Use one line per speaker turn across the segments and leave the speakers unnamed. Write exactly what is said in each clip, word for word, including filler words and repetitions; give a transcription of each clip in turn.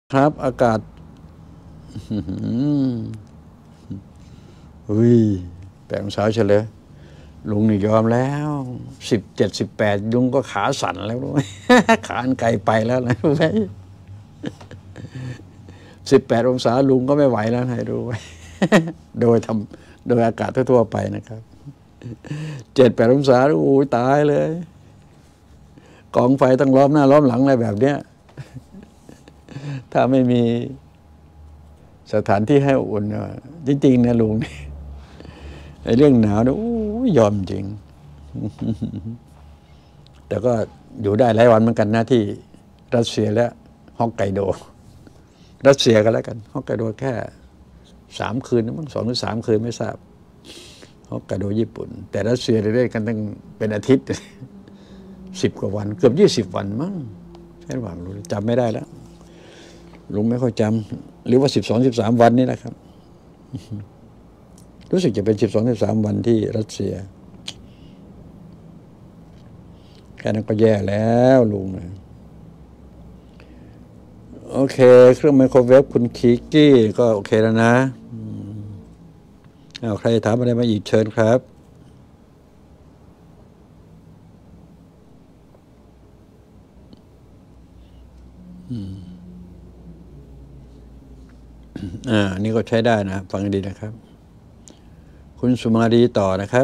ครับอากาศอุ้ยแปดองศาเฉลยลุงนี่ยอมแล้วสิบเจ็ดสิบแปดลุงก็ขาสั่นแล้วรู้ไหม ขาอันไกลไปแล้วนะรู้ไหมสิบแปดองศาลุงก็ไม่ไหวแล้วให้รู้ไว้ โดยทำโดยอากาศทั่วๆไปนะครับเจ็ดแปดองศาโอ้ยตายเลยกองไฟต้องล้อมหน้าล้อมหลังอะไรแบบเนี้ยถ้าไม่มีสถานที่ให้อุ่นจริงๆนะลุงนี่ไอ้เรื่องหนาวเนี่ยยอมจริงแต่ก็อยู่ได้หลายวันเหมือนกันนะที่รัสเซียและฮอกไกโดรัสเซียก็แล้วกันฮอกไกโดแค่สามคืนมั้งสองหรือสามคืนไม่ทราบฮอกไกโดญี่ปุ่นแต่รัสเซียเล่นกันตั้งเป็นอาทิตย์สิบกว่าวันเกือบยี่สิบวันมั้งแค่หวังรู้จำไม่ได้แล้วลุงไม่ค่อยจำหรือว่าสิบสองสิบสามวันนี่แหละครับรู้สึกจะเป็นสิบสองสิบสามวันที่รัสเซียแค่นั้นก็แย่แล้วลุงโอเคเครื่องไมโครเวฟคุณคีกี้ก็โอเคแล้วนะเอาใครถามอะไรมาอีกเชิญครับอ่านี่ก็ใช้ได้นะฟังดีนะครับคุณสุมารีต่อนะครับ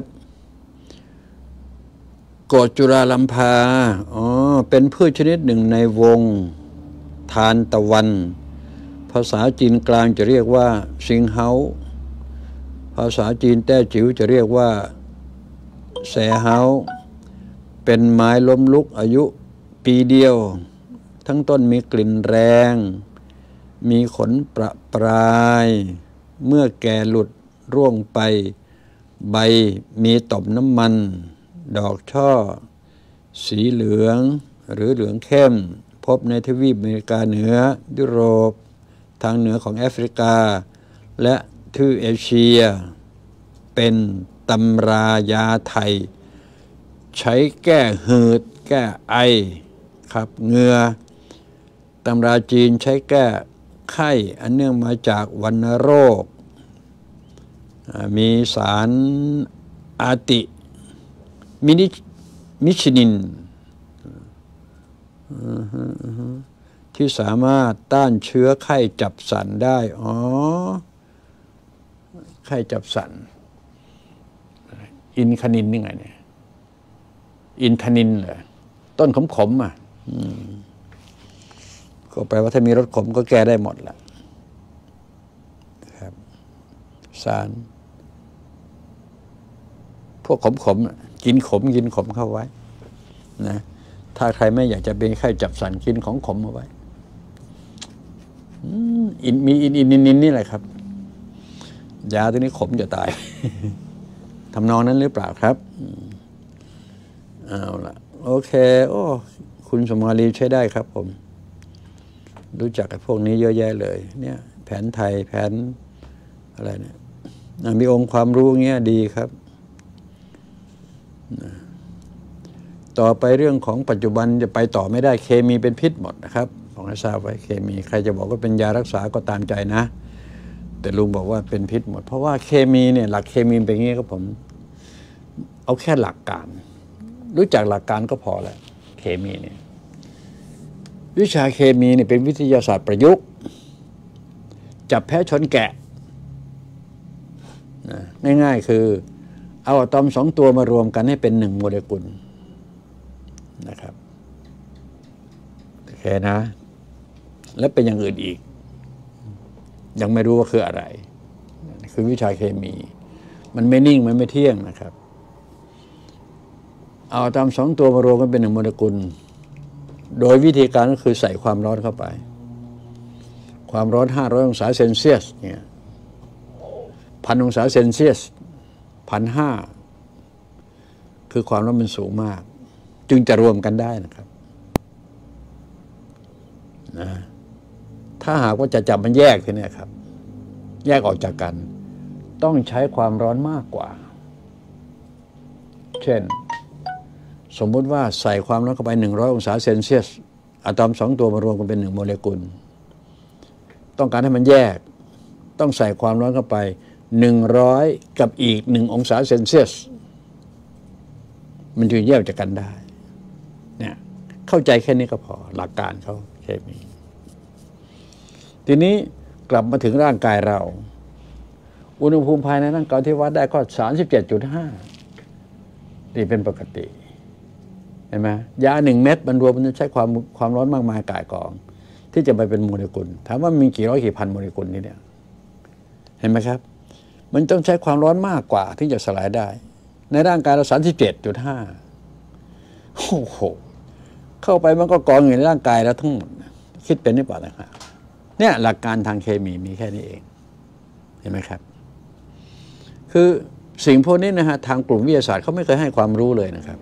โกฏจุราลัมพาอ๋อเป็นพืชชนิดหนึ่งในวงทานตะวันภาษาจีนกลางจะเรียกว่าซิงเฮาภาษาจีนแต้จิ๋วจะเรียกว่าแสเฮาเป็นไม้ล้มลุกอายุปีเดียวทั้งต้นมีกลิ่นแรงมีขนประปรายเมื่อแก่หลุดร่วงไปใบมีต่อมน้ำมันดอกช่อสีเหลืองหรือเหลืองเข้มพบในทวีปอเมริกาเหนือยุโรปทางเหนือของแอฟริกาและทวีปเอเชียเป็นตำรายาไทยใช้แก้หืดแก้ไอขับเหงื่อตำราจีนใช้แก้ไข้อันเนื่องมาจากวัณโรคมีสารอาติมินิมิชนินที่สามารถต้านเชื้อไข้จับสันได้อ๋อไข้จับสันอินคานินนี่ไงเนี่ยอินทานินเหรอต้นขมๆอ่ะก็แปลว่าถ้ามีรสขมก็แก้ได้หมดแหละครับสารพวกขมๆกินขมกินขมเข้าไว้นะถ้าใครไม่อยากจะเป็นไข้จับสันกินของขมเอาไว้อินมีอินอินนินนินนี่แหละครับยาตัวนี้ขมจะตายทำนองนั้นหรือเปล่าครับเอาล่ะโอเคโอ้คุณสมาลีใช้ได้ครับผมรู้จักกับพวกนี้เยอะแยะเลยเนี่ยแผนไทยแผนอะไรเนี่ยมีองค์ความรู้เงี้ยดีครับต่อไปเรื่องของปัจจุบันจะไปต่อไม่ได้เคมีเป็นพิษหมดนะครับผมให้ทราบไว้เคมีใครจะบอกว่าเป็นยารักษาก็ตามใจนะแต่ลุงบอกว่าเป็นพิษหมดเพราะว่าเคมีเนี่ยหลักเคมีเป็นอย่างนี้ครับผมเอาแค่หลักการรู้จักหลักการก็พอแล้วเคมีเนี่ยวิชาเคมีเนี่ยเป็นวิทยาศาสตร์ประยุกต์จับแพะชนแกะนะง่ายๆคือเอาอะตอมสองตัวมารวมกันให้เป็นหนึ่งโมเลกุลนะครับโอเคนะแล้วเป็นอย่างอื่นอีกยังไม่รู้ว่าคืออะไรคือวิชาเคมีมันไม่นิ่งมันไม่เที่ยงนะครับเอาอะตอมสองตัวมารวมกันเป็นหนึ่งโมเลกุลโดยวิธีการก็คือใส่ความร้อนเข้าไปความร้อนห้าร้อยองศาเซนเซียสเนี่ยพันองศาเซนเซียสพันห้าคือความร้อนมันสูงมากจึงจะรวมกันได้นะครับนะถ้าหากว่าจะจับมันแยกทีนี้ครับแยกออกจากกันต้องใช้ความร้อนมากกว่าเช่นสมมุติว่าใส่ความร้อนเข้าไปหนึ่งร้อยองศาเซนเซียสอะตอมสองตัวมารวมกันเป็นหนึ่งโมเลกุลต้องการให้มันแยกต้องใส่ความร้อนเข้าไปหนึ่งร้อยกับอีกหนึ่งองศาเซนเซียสมันจึงแยกจากกันได้เนี่ยเข้าใจแค่นี้ก็พอหลักการเขาเคมีทีนี้กลับมาถึงร่างกายเราอุณหภูมิภายในร่างกายที่วัดได้ก็สามสิบเจ็ดจุดห้านี่เป็นปกติเห็นไหมยาหนึ่งเม็ดมันรวมมันจะใช้ความความร้อนมากมายก่ายกองที่จะไปเป็นโมเลกุลถามว่ามีกี่ร้อยกี่พันโมเลกุลนี่เนี่ยเห็นไหมครับมันต้องใช้ความร้อนมากกว่าที่จะสลายได้ในร่างกายเราสามสิบเจ็ดจุดห้าโอ้โหเข้าไปมันก็กองอยู่ในร่างกายแล้วทั้งหมดคิดเป็นหรือเปล่านะครับเนี่ยหลักการทางเคมีมีแค่นี้เองเห็นไหมครับคือสิ่งพวกนี้นะฮะทางกลุ่มวิทยาศาสตร์เขาไม่เคยให้ความรู้เลยนะครับ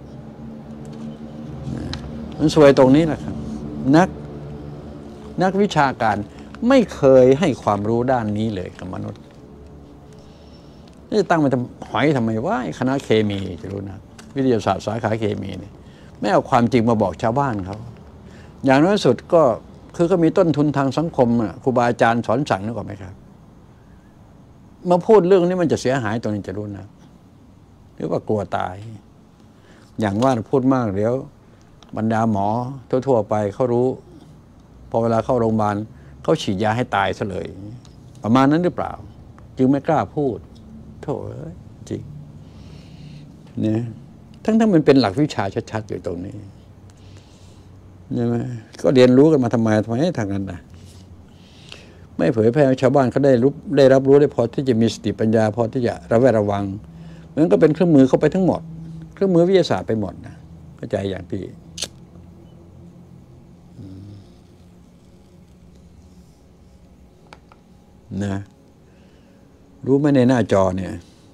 มันสวยตรงนี้นะครับนักนักวิชาการไม่เคยให้ความรู้ด้านนี้เลยกับมนุษย์นี่ตั้งมาทำหอยทำไมว่าคณะเคมีจะรู้นะวิทยาศาสตร์สาขาเคมีเนี่ยไม่เอาความจริงมาบอกชาวบ้านเขาอย่างน้อยสุดก็คือก็มีต้นทุนทางสังคมครูบาอาจารย์สอนสั่งนึกออกไหมครับมาพูดเรื่องนี้มันจะเสียหายตรงนี้จะรู้นะหรือว่ากลัวตายอย่างว่าพูดมากเดี๋ยวบรรดาหมอทั่วๆไปเขารู้พอเวลาเข้าโรงพยาบาลเขาฉีดยาให้ตายซะเลยประมาณนั้นหรือเปล่าจึงไม่กล้าพูดโถ่จริงเนี่ยทั้งทั้งมันเป็นหลักวิชาชัดๆอยู่ตรงนี้ใช่ไหมก็เรียนรู้กันมาทำไมทำไมทางนั้นนะไม่เผยแพร่ให้ชาวบ้านเขาได้รู้ได้รับรู้ได้พอที่จะมีสติปัญญาพอที่จะระแวดระวังมันก็เป็นเครื่องมือเข้าไปทั้งหมดเครื่องมือวิทยาศาสตร์ไปหมดนะเข้าใจอย่างพี่นะรู้ไหมในหน้าจอเนี่ย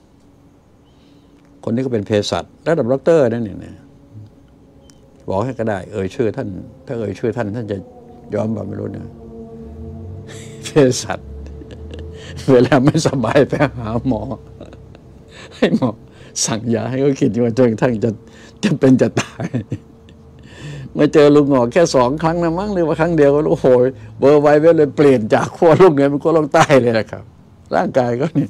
คนนี้ก็เป็นเภสัชระดับด็อกเตอร์นั่นเนี่ยบอกให้ก็ได้เอ่ยชื่อท่านถ้าเอ่ยชื่อท่านท่านจะยอมบอกไม่รู้นะเภสัชเวลาไม่สบายไปหาหมอให้หมอสั่งยาให้เขากินจนกระทั่งจะจะเป็นจะตายมาเจอลุงหงอกแค่สองครั้งนะมั้งหรือว่าครั้งเดียวก็โอ้โหเบอร์ไวเวลเลยเปลี่ยนจากขั้วโลกเหนือเป็นขั้วโลกใต้เลยนะครับร่างกายก็นี่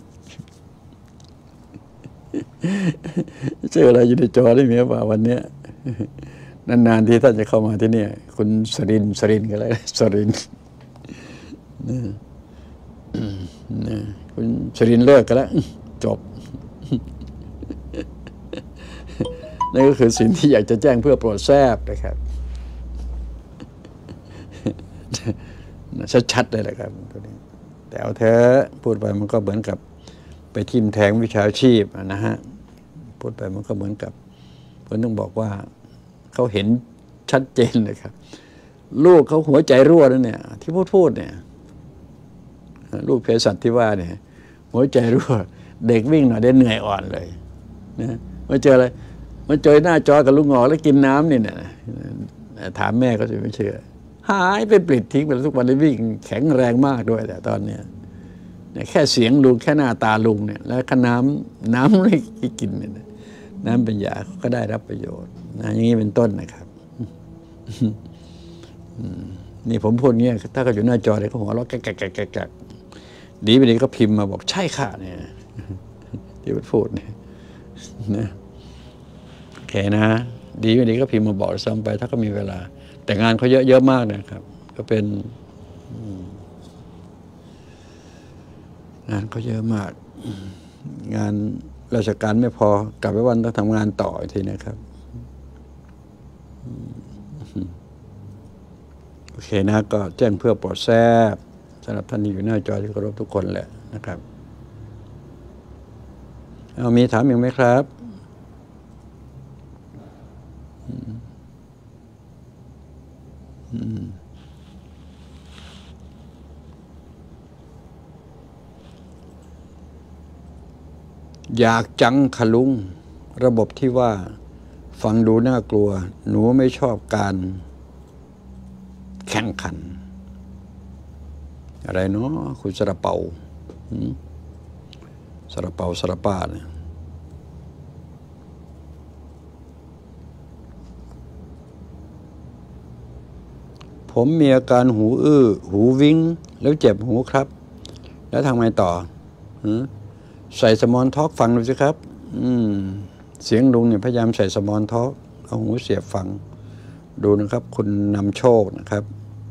เจออะไรอยู่ในจอได้ไหมว่าวันนี้นานๆที่ท่านจะเข้ามาที่นี่คุณสรินสรินก็เลยสรินคุณสรินเลิกกันแล้วจบนั่นก็คือสิ่งที่อยากจะแจ้งเพื่อโปรดแทรกนะครับชัดๆเลยแหละครับตัวนี้แต่เอาเธอพูดไปมันก็เหมือนกับไปทิ่มแทงวิชาชีพนะฮะพูดไปมันก็เหมือนกับเพื่อนต้องบอกว่าเขาเห็นชัดเจนเลยครับลูกเขาหัวใจรั่วนั่นเนี่ยที่พูดพูดเนี่ยลูกเภสัชที่ว่าเนี่ยหัวใจรั่วเด็กวิ่งหน่อยได้เหนื่อยอ่อนเลยนะมาเจออะไรมาเจอหน้าจอกับลูกงอแล้วกินน้ำนี่เนี่ยถามแม่ก็จะไม่เชื่อหายไปปลิดทิ้งไปแล้วทุกวันนี้วิ่งแข็งแรงมากด้วยแต่ตอนเนี้ยแค่เสียงลุงแค่หน้าตาลุงเนี่ยแล้วก็น้ำน้ำไม่กินเนี่ยน้ำเป็นยาก็ได้รับประโยชน์นะอย่างนี้เป็นต้นนะครับนี่ผมพูดเงี้ยถ้าเขาอยู่หน้าจอเลยเขาหัวเราะแกะแกะแกะแกะดีไปดีก็พิมพ์มาบอกใช่ค่ะเนี่ยที่พูดเนี่ยนะโอเคนะดีไปดีก็พิมพ์มาบอกซ้ำไปถ้าก็มีเวลาแต่งานเขาเยอะเยอะมากนะครับก็เป็นงานเขาเยอะมากงานราชการไม่พอกลับไปวันต้องทำงานต่ออีกทีนะครับโอเคนะก็แจ้งเพื่อโปรดทราบสำหรับท่านที่อยู่หน้าจอที่เคารพทุกคนแหละนะครับเอามีถามอีกไหมครับอยากจังขลุงระบบที่ว่าฟังดูน่ากลัวหนูไม่ชอบการแข่งขันอะไรเนาะคุณสระเปาสระเปาสระป้าเนี่ยผมมีอาการหูอื้อหูวิงแล้วเจ็บหูครับแล้วทำไงต่อใส่สมอลท็อกฟังดูสิครับอืมเสียงลุงเนี่ยพยายามใส่สมอลท็อกเอาหูเสียบฟังดูนะครับคุณนำโชคนะครับ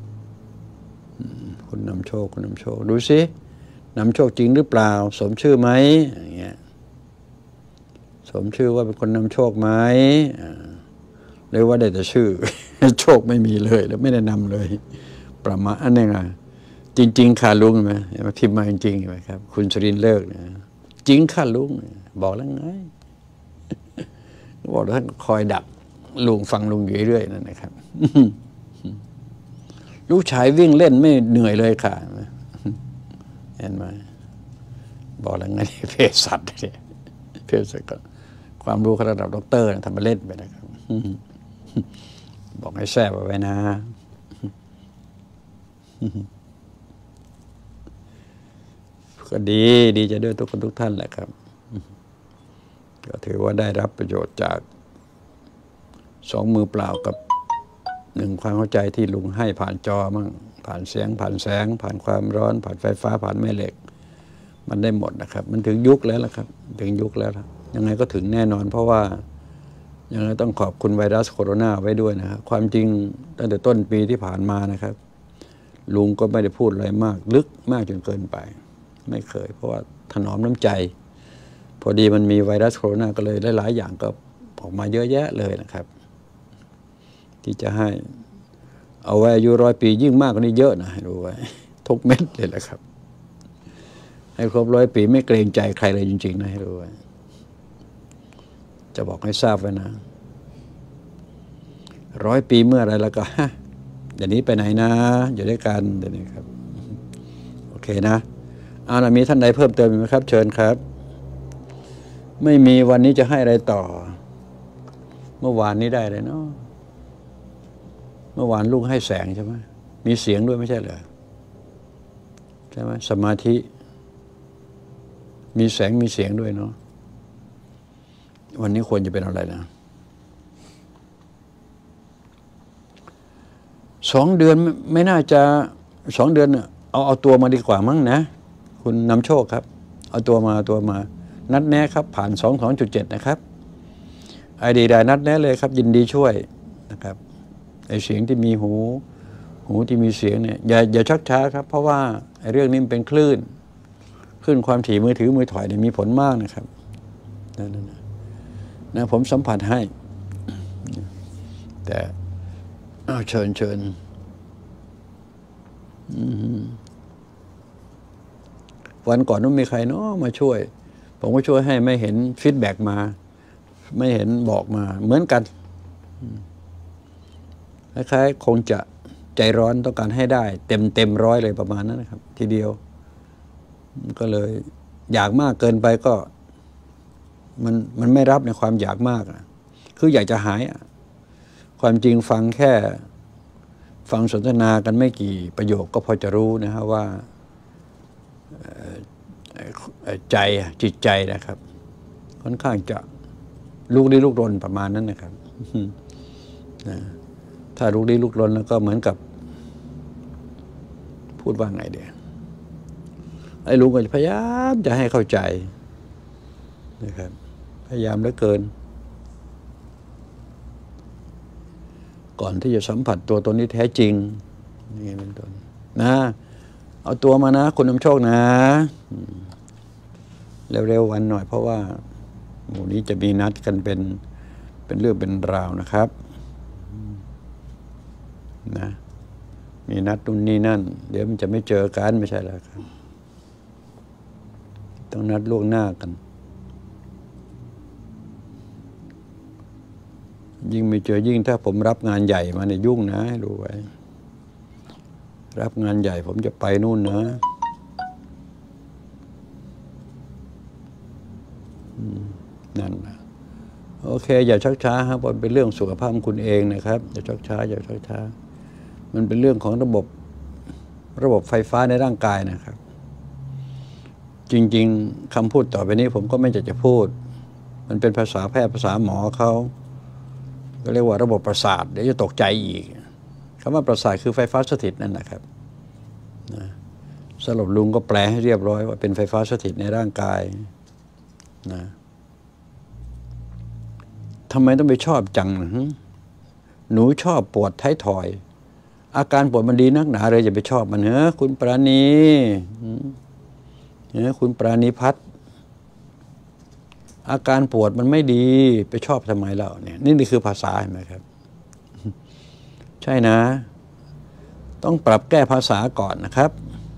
คุณนำโชคคุณนำโชคดูสินำโชคจริงหรือเปล่าสมชื่อไหมอย่างเงี้ยสมชื่อว่าเป็นคนนำโชคไหมหรือว่าได้แต่ชื่อโชคไม่มีเลยแล้วไม่ได้นำเลยประมาณอันนี้ไงจริงๆค่ะลุงไหมมาพิมพ์มาจริงๆไหมครับคุณชรินเลิกเนี่ยจริงค่ะลุงบอกแล้วไงบอกแล้วท่านคอยดักลุงฟังลุงอยู่เรื่อยนั่นนะครับลูกชายวิ่งเล่นไม่เหนื่อยเลยค่ะเห็นไหมบอกแล้วไงเพศสัตว์เนี่ยเพศสัตว์ก็ความรู้ระดับด็อกเตอร์ทำมาเล่นไปนะครับบอกให้แซ่บไว้นะก็ดีดีจะด้วยทุกคนทุกท่านแหละครับก็ถือว่าได้รับประโยชน์จากสองมือเปล่ากับหนึ่งความเข้าใจที่ลุงให้ผ่านจอมั่งผ่านเสียงผ่านแสงผ่านความร้อนผ่านไฟฟ้าผ่านแม่เหล็กมันได้หมดนะครับมันถึงยุคแล้วล่ะครับถึงยุคแล้วยังไงก็ถึงแน่นอนเพราะว่ายังไงต้องขอบคุณไวรัสโคโรนาไว้ด้วยนะครับความจริงตั้งแต่ต้นปีที่ผ่านมานะครับลุงก็ไม่ได้พูดอะไรมากลึกมากจนเกินไปไม่เคยเพราะว่าถนอมน้ำใจพอดีมันมีไวรัสโคโรนาก็เลยหลายๆอย่างก็ออกมาเยอะแยะเลยนะครับที่จะให้เอาไว้อายุร้อยปียิ่งมากกว่านี้เยอะนะให้รู้ไว้ทุกเม็ดเลยแหละครับให้ครบร้อยปีไม่เกรงใจใครเลยจริงๆนะให้รู้ไว้จะบอกให้ทราบไว้นะร้อยปีเมื่อไรแล้วก็เดี๋ยวนี้ไปไหนนะอยู่ด้วยกันเดี๋ยวนี้ครับโอเคนะเอาล่ะมีท่านใดเพิ่มเติมไหมครับเชิญครับไม่มีวันนี้จะให้อะไรต่อเมื่อวานนี้ได้เลยเนาะเมื่อวานลูกให้แสงใช่ไหมมีเสียงด้วยไม่ใช่เหรอใช่ไหมสมาธิมีแสงมีเสียงด้วยเนาะวันนี้ควรจะเป็นอะไรนะสองเดือนไม่น่าจะสองเดือนเอาเอาตัวมาดีกว่ามั้งนะคุณนำโชคครับเอาตัวมาเอาตัวมานัดแนะครับผ่านสองสองจุดเจ็ดนะครับไอดีได้นัดแนะเลยครับยินดีช่วยนะครับไอเสียงที่มีหูหูที่มีเสียงเนี่ยอย่าอย่าชักช้าครับเพราะว่าไอเรื่องนี้มันเป็นคลื่นคลื่นความถี่มือถือมือถอยเนี่ยมีผลมากนะครับนั่นนะนะผมสัมผัสให้แต่เอาเชิญเชิญวันก่อนนู้นมีใครเนาะมาช่วยผมก็ช่วยให้ไม่เห็นฟีดแบ็กมาไม่เห็นบอกมาเหมือนกันคล้ายๆคงจะใจร้อนต้องการให้ได้เต็มเต็มร้อยเลยประมาณนั้นนะครับทีเดียวก็เลยอยากมากเกินไปก็มันมันไม่รับในความอยากมากนะคืออยากจะหายความจริงฟังแค่ฟังสนทนากันไม่กี่ประโยคก็พอจะรู้นะฮะว่าใจจิตใจนะครับค่อนข้างจะลุกลี้ลุกลนประมาณนั้นนะครับนะถ้าลุกลี้ลุกลนแล้วก็เหมือนกับพูดว่าไงเดี๋ยวไอ้ลุงก็พยายามจะให้เข้าใจนะครับพยายามเหลือเกินก่อนที่จะสัมผัสตัวตนที่แท้จริงนี่เป็นต้นนะเอาตัวมานะคุณนำโชคนะเร็วๆวันหน่อยเพราะว่าหมู่นี้จะมีนัดกันเป็นเป็นเรื่องเป็นราวนะครับนะมีนัดนู่นนี่นั่นเดี๋ยวมันจะไม่เจอกันไม่ใช่แล้วครับต้องนัดล่วงหน้ากันยิ่งไม่เจอยิ่งถ้าผมรับงานใหญ่มาเนี่ยยุ่งนะให้รู้ไว้รับงานใหญ่ผมจะไปนู่นนะนั่นนะโอเคอย่าชักช้าครับมันเป็นเรื่องสุขภาพคุณเองนะครับอย่าชักช้าอย่าชักช้ามันเป็นเรื่องของระบบระบบไฟฟ้าในร่างกายนะครับจริงๆคำพูดต่อไปนี้ผมก็ไม่อยากจะพูดมันเป็นภาษาแพทย์ภาษาหมอเขาก็เรียกว่าระบบประสาทเดี๋ยวจะตกใจอีกคำว่าประสาทคือไฟฟ้าสถิตนั่นนะครับนะสำหรับลุงก็แปลให้เรียบร้อยว่าเป็นไฟฟ้าสถิตในร่างกายนะทำไมต้องไปชอบจังหนูชอบปวดท้ายทอยอาการปวดมันดีนักหนาเลยอย่าไปชอบมันเนอะคุณปราณีเนอะคุณปราณีพัฒน์อาการปวดมันไม่ดีไปชอบทำไมเล่าเนี่ยนี่นี่คือภาษาเห็นไหมครับใช่นะต้องปรับแก้ภาษาก่อนนะครับ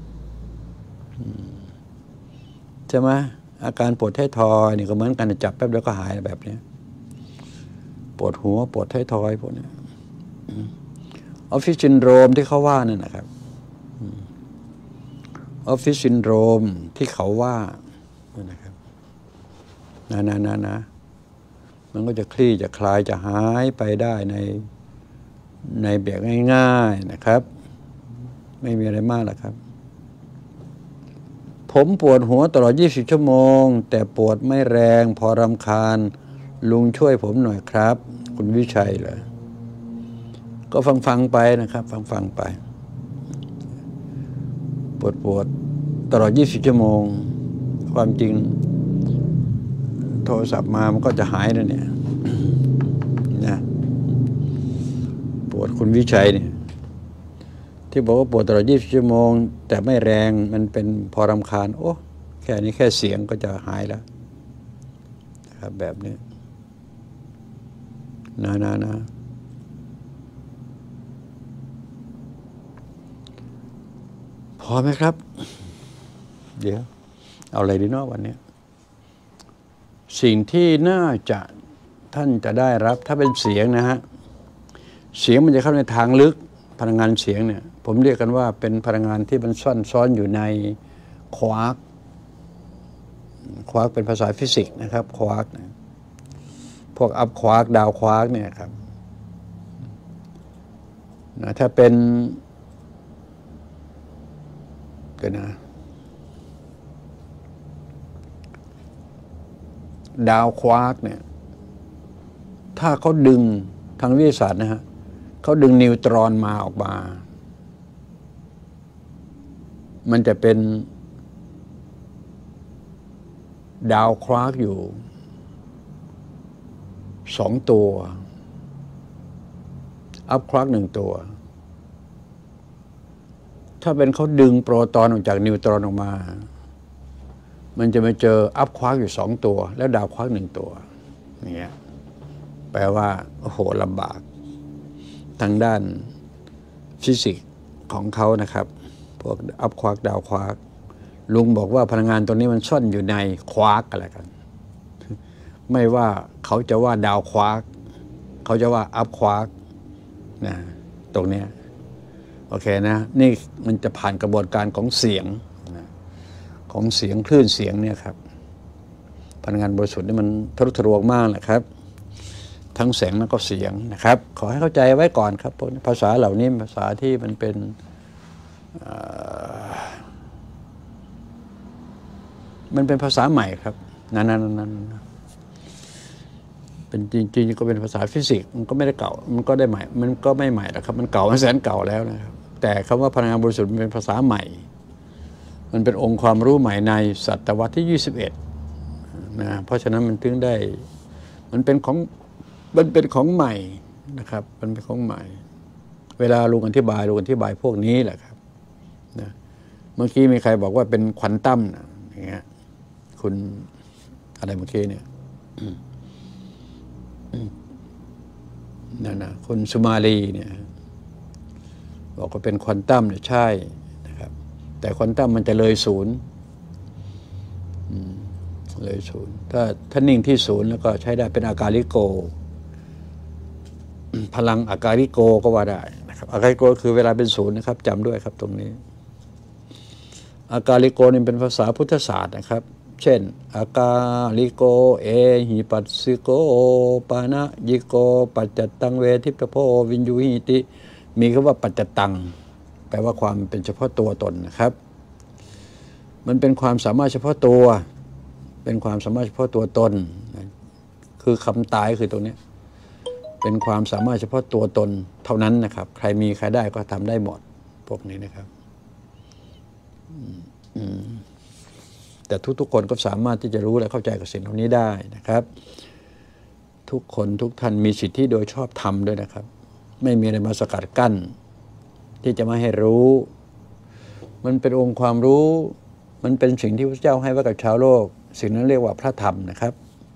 ใช่ไหมอาการปวดท้ายทอยนี่ก็เหมือนกันจับแป๊บเดียวก็หายแบบนี้ปวดหัวปวดท้ายทอยพวกนี้ออฟฟิศซินโดรมที่เขาว่านั่นนะครับออฟฟิศซินโดรมที่เขาว่านั่นนะครับนะนะนะนะมันก็จะคลี่จะคลายจะหายไปได้ในในแบบง่ายๆนะครับไม่มีอะไรมากหรอกครับผมปวดหัวตลอดยี่สิบชั่วโมงแต่ปวดไม่แรงพอรำคาญลุงช่วยผมหน่อยครับคุณวิชัยเหรอก็ฟังฟังไปนะครับฟังฟังไปปวดปวดตลอดยี่สิบชั่วโมงความจริงโทรศัพท์มามันก็จะหายแล้วเนี่ยนะปวดคุณวิชัยเนี่ยที่บอกว่าปวดตลอดยี่สิบชั่วโมงแต่ไม่แรงมันเป็นพอรำคาญโอ้แค่นี้แค่เสียงก็จะหายแล้วนะครับแบบนี้นะนะนะพอไหมครับเดี๋ยวเอาอะไรดีเนาะวันนี้สิ่งที่น่าจะท่านจะได้รับถ้าเป็นเสียงนะฮะเสียงมันจะเข้าในทางลึกพลังงานเสียงเนี่ยผมเรียกกันว่าเป็นพลังงานที่มันซ่อนซ้อนอยู่ในควาร์กควาร์กเป็นภาษาฟิสิกส์นะครับควาร์กนะพวกอัพควาร์กดาวควาร์กเนี่ยครับนะถ้าเป็นเดี๋ยวนะดาวควาร์กเนี่ยถ้าเขาดึงทางวิทยาศาสตร์นะฮะเขาดึงนิวตรอนมาออกมามันจะเป็นดาวควาร์กอยู่สองตัวอัพควาร์กหนึ่งตัวถ้าเป็นเขาดึงโปรตอนออกจากนิวตรอนออกมามันจะมาเจออัพควาร์กอยู่สองตัวแล้วดาวควาร์กหนึ่งตัวอย่างเงี้ยแปลว่าโอ้โหลำบากทางด้านฟิสิกส์ของเขานะครับพวกอัพควาร์กดาวควาร์กลุงบอกว่าพลังงานตัวนี้มันซ่อนอยู่ในควาร์กอะไรกันไม่ว่าเขาจะว่าดาวควาร์กเขาจะว่าอัพควาร์กนะตรงนี้โอเคนะนี่มันจะผ่านกระบวนการของเสียงนะของเสียงคลื่นเสียงเนี่ยครับพลังงานบริสุทธิ์นี่มันทะลุทะลวงมากแหละครับทั้งแสงแล้วก็เสียงนะครับขอให้เข้าใจไว้ก่อนครับภาษาเหล่านี้ภาษาที่มันเป็นมันเป็นภาษาใหม่ครับนั่นนั่นนั่นเป็นจริงๆก็เป็นภาษาฟิสิกส์มันก็ไม่ได้เก่ามันก็ได้ใหม่มันก็ไม่ใหม่หรอกครับมันเก่ามันแสนเก่าแล้วนะครับแต่คำว่าพลังงานบริสุทธิ์มันเป็นภาษาใหม่มันเป็นองค์ความรู้ใหม่ในศตวรรษที่ยี่สิบเอ็ดนะเพราะฉะนั้นมันถึงได้มันเป็นของมันเป็นของใหม่นะครับมันเป็นของใหม่เวลาลุงอธิบายลุงอธิบายพวกนี้แหละครับนะเมื่อกี้มีใครบอกว่าเป็นควอนตัมนะอย่างเงี้ยคุณอะไรเมื่อกี้เนี่ยนั่นนะคุณสุมาลีเนี่ยบอกว่าเป็นควอนตัมเนี่ยใช่นะครับแต่ควอนตัมมันจะเลยศูนย์เลยศูนย์ถ้าถ้านิ่งที่ศูนย์แล้วก็ใช้ได้เป็นอากาลิโกพลังอากาลิโกก็ว่าได้นะครับอากาลิโกคือเวลาเป็นศูนย์นะครับจำด้วยครับตรงนี้อากาลิโกนี่เป็นภาษาพุทธศาสตร์นะครับเช่นอากาลิโกเอหิปัสสิโกปานะยิโกปัจจตังเวทิปโพวินยูหิติมีคำว่าปัจจตังแปลว่าความเป็นเฉพาะตัวตนนะครับมันเป็นความสามารถเฉพาะตัวเป็นความสามารถเฉพาะตัวตนคือคำตายคือตรงนี้เป็นความสามารถเฉพาะตัวตนเท่านั้นนะครับใครมีใครได้ก็ทำได้หมดพวกนี้นะครับแต่ทุกๆคนก็สามารถที่จะรู้และเข้าใจกับสิ่งเหล่านี้ได้นะครับทุกคนทุกท่านมีสิทธิโดยชอบธรรมด้วยนะครับไม่มีอะไรมาสกัดกั้นที่จะไม่ให้รู้มันเป็นองค์ความรู้มันเป็นสิ่งที่พระเจ้าให้ไว้กับชาวโลกสิ่งนั้นเรียกว่าพระธรรมนะครับ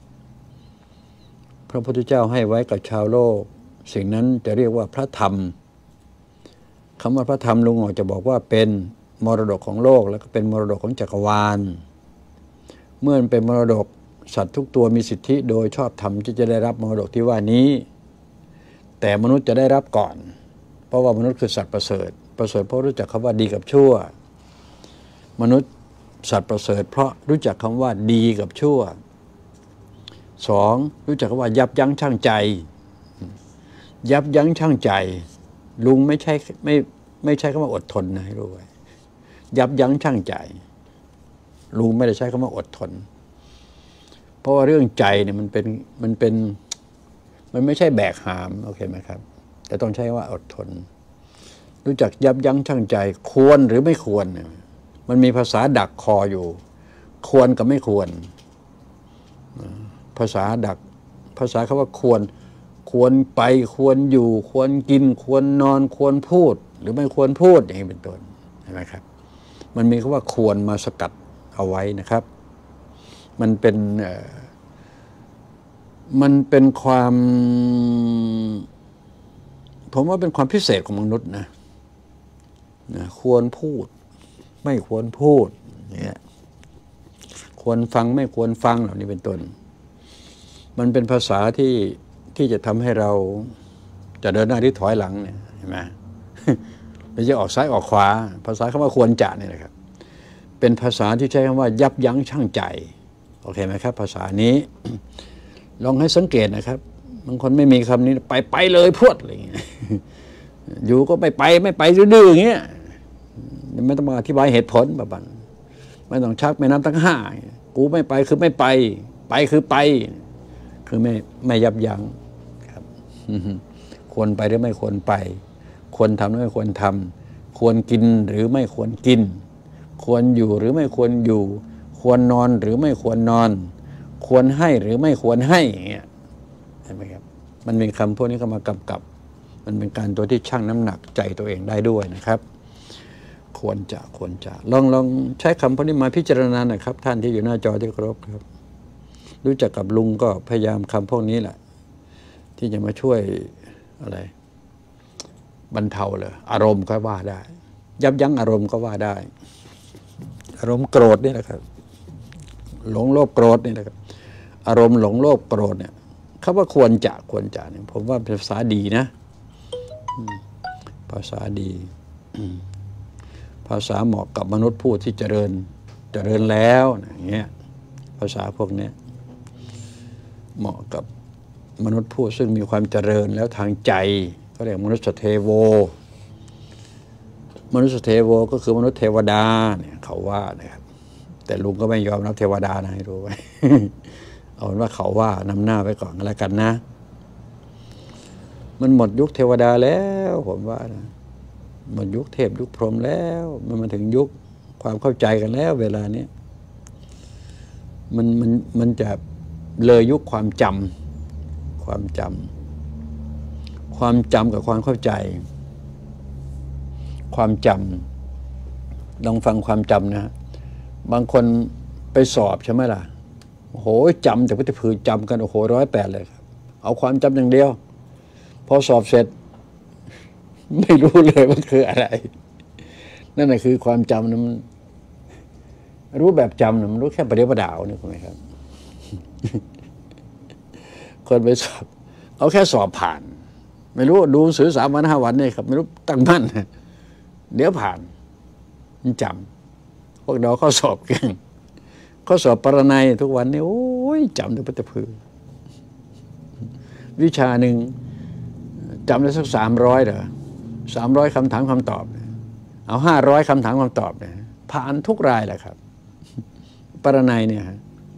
พระพุทธเจ้าให้ไว้กับชาวโลกสิ่งนั้นจะเรียกว่าพระธรรมคำว่าพระธรรมลุงออกจะบอกว่าเป็นมรดกของโลกแล้วก็เป็นมรดกของจักรวาลเมื่อเป็นมรดกสัตว์ทุกตัวมีสิทธิโดยชอบธรรมที่จะได้รับมรดกที่ว่านี้แต่มนุษย์จะได้รับก่อนเพราะว่ามนุษย์คือสัตว์ประเสริฐประเสริฐเพราะรู้จักคำว่าดีกับชั่วมนุษย์สัตว์ประเสริฐเพราะรู้จักคำว่าดีกับชั่วสองรู้จักคำว่ายับยั้งชั่งใจยับยั้งชั่งใจลุงไม่ใช่ไม่ไม่ใช่คำว่าอดทนนะให้รู้ไว้ยับยั้งชั่งใจลุงไม่ได้ใช้คำว่าอดทนเพราะว่าเรื่องใจเนี่ยมันเป็นมันเป็นมันไม่ใช่แบกหามโอเคไหมครับแต่ต้องใช้ว่าอดทนรู้จักยับยั้งชั่งใจควรหรือไม่ควรเนี่ยมันมีภาษาดักคออยู่ควรกับไม่ควรภาษาดักภาษาคำว่าควรควรไปควรอยู่ควรกินควรนอนควรพูดหรือไม่ควรพูดอย่างนี้เป็นต้นใช่ไหมครับมันมีคำว่าควรมาสกัดเอาไว้นะครับมันเป็นมันเป็นความผมว่าเป็นความพิเศษของมนุษย์นะนะควรพูดไม่ควรพูดเนี่ยควรฟังไม่ควรฟังเหล่านี้เป็นต้นมันเป็นภาษาที่ที่จะทำให้เราจะเดินหน้าที่ถอยหลังเนี่ยเห็นไหมหรือจะออกซ้ายออกขวาภาษาคำว่าควรจะเนี่ยนะครับเป็นภาษาที่ใช้คำว่ายับยั้งชั่งใจโอเคไหมครับภาษานี้ ลองให้สังเกตนะครับบางคนไม่มีคำนี้ไปไปเลยพวดอะไรอย่างเงี้ยอยู่ก็ไม่ไปไม่ไปดื้อๆอย่างเงี้ยไม่ต้องมาอธิบายเหตุผลแบบนั้นไม่ต้องชักแม่น้ำทั้งห้ากูไม่ไปคือไม่ไปไปคือไปคือไม่ไม่ยับยั้งครับควรไปหรือไม่ควรไปควรทำหรือไม่ควรทำควรกินหรือไม่ควรกินควรอยู่หรือไม่ควรอยู่ควรนอนหรือไม่ควรนอนควรให้หรือไม่ควรให้อย่างเงี้ยเห็นไหมครับมันมีคำพวกนี้เข้ามากำกับมันเป็นการตัวที่ชั่งน้ำหนักใจตัวเองได้ด้วยนะครับควรจะควรจะลองลองใช้คำพวกนี้มาพิจารณาหน่อยครับท่านที่อยู่หน้าจอที่เคารพครับรู้จักกับลุงก็พยายามคำพวกนี้แหละที่จะมาช่วยอะไรบรรเทาเลยอารมณ์ก็ว่าได้ยับยั้งอารมณ์ก็ว่าได้อารมณ์โกรธนี่แหละครับหลงโลภโกรธนี่แหละครับอารมณ์หลงโลภโกรธเนี่ยคำว่าควรจะควรจะเนี่ยผมว่าเป็นภาษาดีนะภาษาดีภาษาเหมาะกับมนุษย์ผู้ที่เจริญเจริญแล้วอย่างเงี้ยภาษาพวกนี้เหมาะกับมนุษย์ผู้ซึ่งมีความเจริญแล้วทางใจก็เรียกมนุษย์เทโวมนุษย์เทโวก็คือมนุษย์เทวดาเนี่ยเขาว่านะครับแต่ลุงก็ไม่ยอมรับเทวดานะให้รู้ไว้ เอาเป็นว่าเขาว่านำหน้าไปก่อนก็แล้วกันนะมันหมดยุคเทวดาแล้วผมว่านะหมดยุคเทพยุคพรหมแล้วมันมาถึงยุคความเข้าใจกันแล้วเวลานี้มันมันมันจะเลยยุคความจำความจำความจำกับความเข้าใจความจำลองฟังความจำนะบางคนไปสอบใช่ไหมล่ะโอ้โหจำจากพุทธพืชจำกันโอ้โหร้อยแปดเลยครับเอาความจำอย่างเดียวพอสอบเสร็จไม่รู้เลยว่าคืออะไรนั่นแหละคือความจำนะมันรู้แบบจำนะมันรู้แค่ประเดี๋ยวประดาวนี่ถูกไหมครับคนไปสอบเอาแค่สอบผ่านไม่รู้ดูหนังสือสามวันห้าวันนี่ครับไม่รู้ตั้งมั่นเดี๋ยวผ่านมันจำพวกเราข้อสอบเก่งข้อสอบปรนัยทุกวันนี้โอ้ยจำได้พุทธพืชวิชาหนึ่งจำได้สักสามร้อยเหรอสามร้อยคำถามคำตอบเอาห้าร้อยคำถามคำตอบเนี่ยผ่านทุกรายแหละครับปรนัยเนี่ย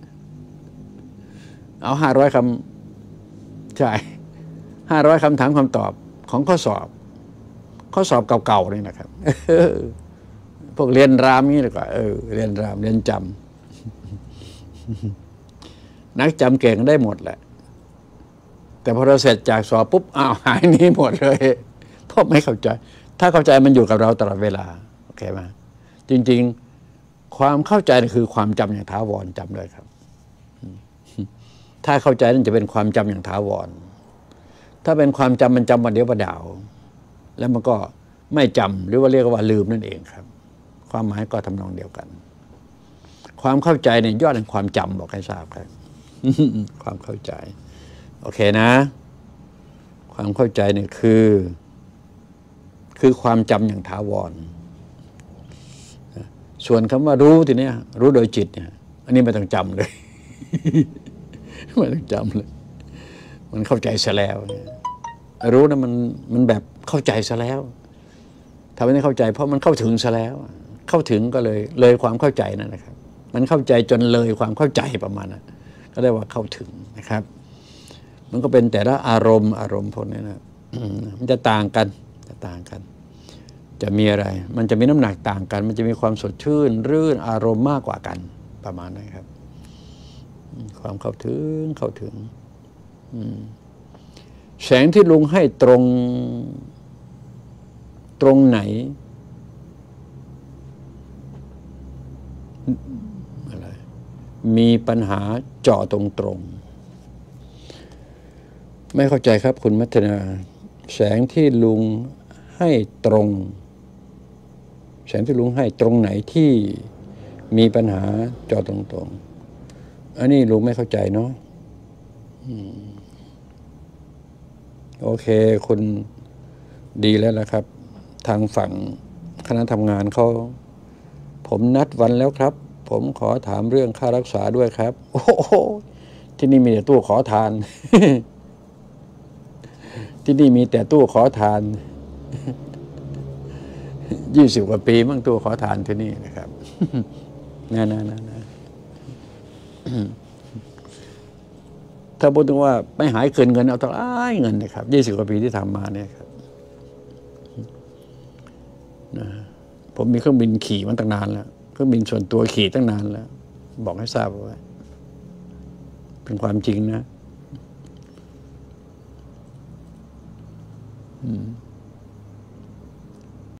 เอาห้าร้อยคำใช่ห้าร้อยคำถามคำตอบของข้อสอบข้อสอบเก่าๆนี่นะครับพวกเรียนรามนี่ดีกว่าเออเรียนรามเรียนจนักจำเก่งได้หมดแหละแต่พอเราเสร็จจากสอบปุ๊บอ้าวหายนี้หมดเลยเพราะไม่เข้าใจถ้าเข้าใจมันอยู่กับเราตลอดเวลาโอเคไหมจริงๆความเข้าใจคือความจำอย่างถาวรจำเลยครับถ้าเข้าใจนั่นจะเป็นความจำอย่างถาวรถ้าเป็นความจำมันจำวันเดียวประดาวแล้วมันก็ไม่จำหรือว่าเรียกว่าลืมนั่นเองครับความหมายก็ทำนองเดียวกันความเข้าใจเนี่ยยอดแห่งความจำบอกให้ทราบครับ ความเข้าใจโอเคนะความเข้าใจเนี่ยคือคือความจำอย่างถาวรส่วนคำว่ารู้ทีเนี้ยรู้โดยจิตเนี่ยอันนี้ไม่ต้องจำเลย ไม่ต้องจำเลยมันเข้าใจซะแล้วรู้นะมันมันแบบเข้าใจซะแล้วทำให้ไม่เข้าใจเพราะมันเข้าถึงซะแล้วเข้าถึงก็เลยเลยความเข้าใจนั่นนะครับมันเข้าใจจนเลยความเข้าใจประมาณนั้นก็เรียกว่าเข้าถึงนะครับมันก็เป็นแต่ละอารมณ์อารมณ์พวกนี้นะมันจะต่างกันจะต่างกันจะมีอะไรมันจะมีน้ำหนักต่างกันมันจะมีความสดชื่นรื่นอารมณ์มากกว่ากันประมาณนั้นครับความเข้าถึงเข้าถึงแสงที่ลุงให้ตรงตรงไหนอะไรมีปัญหาเจาะตรงตรงไม่เข้าใจครับคุณมัทนาแสงที่ลุงให้ตรงแสงที่ลุงให้ตรงไหนที่มีปัญหาเจาะตรงตรงอันนี้ลุงไม่เข้าใจเนาะโอเคคุณดีแล้วละครับทางฝั่งคณะทำงานเขาผมนัดวันแล้วครับผมขอถามเรื่องค่ารักษาด้วยครับโอ้โหที่นี่มีแต่ตู้ขอทาน ที่นี่มีแต่ตู้ขอทานยี่สิบกว่าปีมั่งตู้ขอทานที่นี่นะครับนั่นนั่นนั่นถ้าพูดถึงว่าไม่หายเกินเงินเอาตั้งหลายเงินนะครับยี่สิบกว่าปีที่ทำมาเนี่ยครับนะผมมีเครื่องบินขี่มันตั้งนานแล้วเครื่องบินส่วนตัวขี่ตั้งนานแล้วบอกให้ทราบไว้เป็นความจริงนะอืม